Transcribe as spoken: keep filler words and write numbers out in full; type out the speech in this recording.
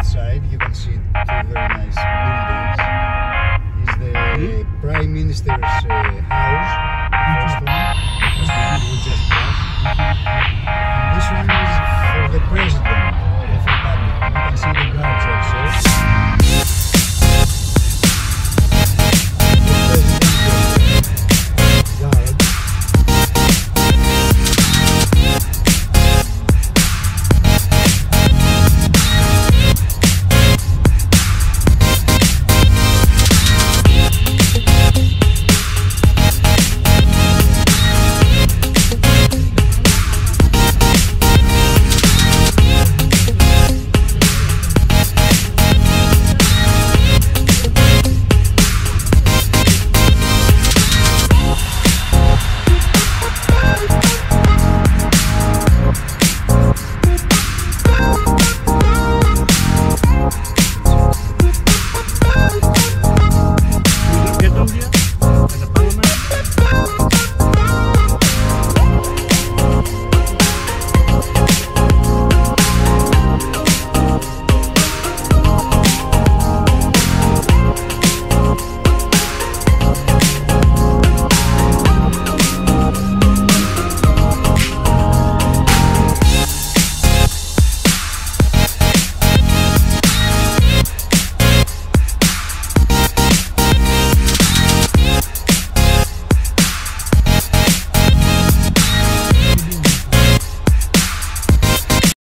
left side, you can see two very nice buildings. Is the mm-hmm. Prime Minister's uh, house, the first one. The first one we just passed. And this one is for the president.